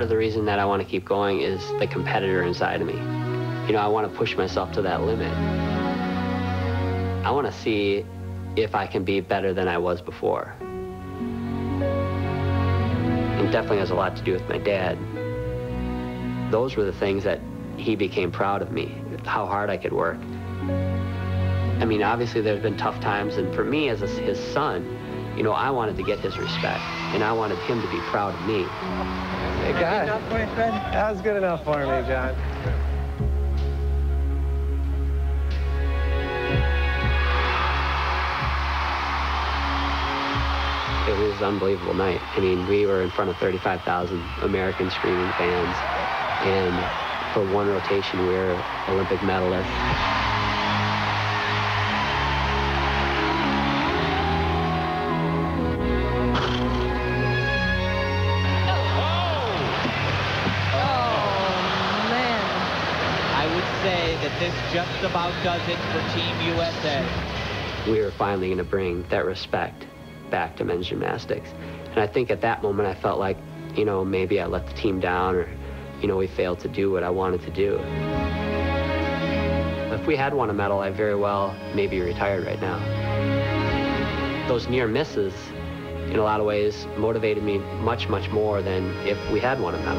of the reason that I want to keep going is the competitor inside of me. You know, I want to push myself to that limit. I want to see if I can be better than I was before. It definitely has a lot to do with my dad. Those were the things that he became proud of me, how hard I could work. I mean, obviously there's been tough times, and for me as his son, you know, I wanted to get his respect, and I wanted him to be proud of me. Hey, God. That was good enough for me, John. It was an unbelievable night. I mean, we were in front of 35,000 American screaming fans, and for one rotation, we were Olympic medalists. That this just about does it for Team USA. We were finally going to bring that respect back to men's gymnastics. And I think at that moment I felt like, you know, maybe I let the team down, or, you know, we failed to do what I wanted to do. If we had won a medal, I very well maybe retired right now. Those near misses, in a lot of ways, motivated me much, much more than if we had won a medal.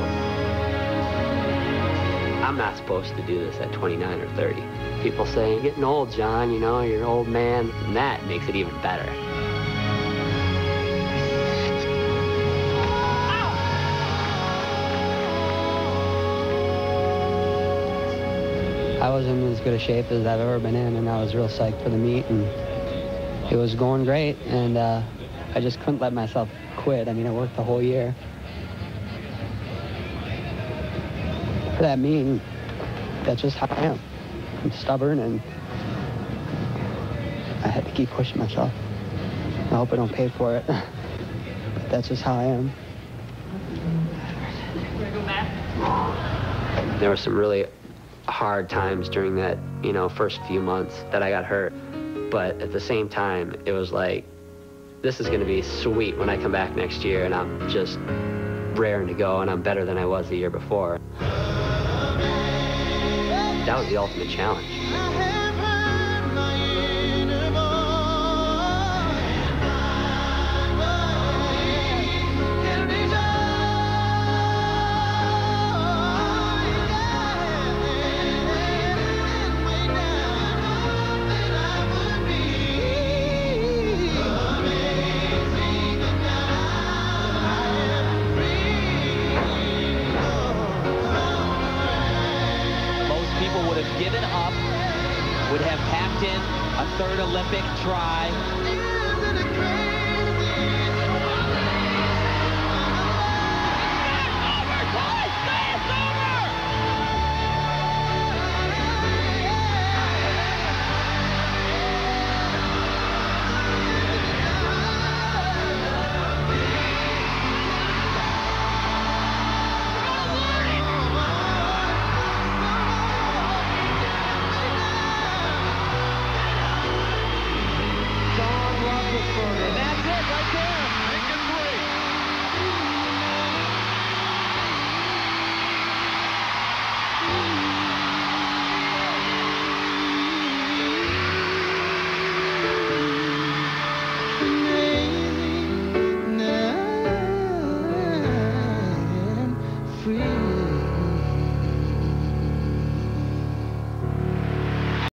I'm not supposed to do this at 29 or 30. People say, you're getting old, John, you know, you're an old man. And that makes it even better. I was in as good a shape as I've ever been in, and I was real psyched for the meet, and it was going great, and I just couldn't let myself quit. I mean, I worked the whole year. For that meeting, that's just how I am. I'm stubborn, and I had to keep pushing myself. I hope I don't pay for it, but that's just how I am. There were some really hard times during that, you know, first few months that I got hurt, but at the same time, it was like, this is going to be sweet when I come back next year, and I'm just raring to go, and I'm better than I was the year before. That was the ultimate challenge. Given up, would have packed in a third Olympic try.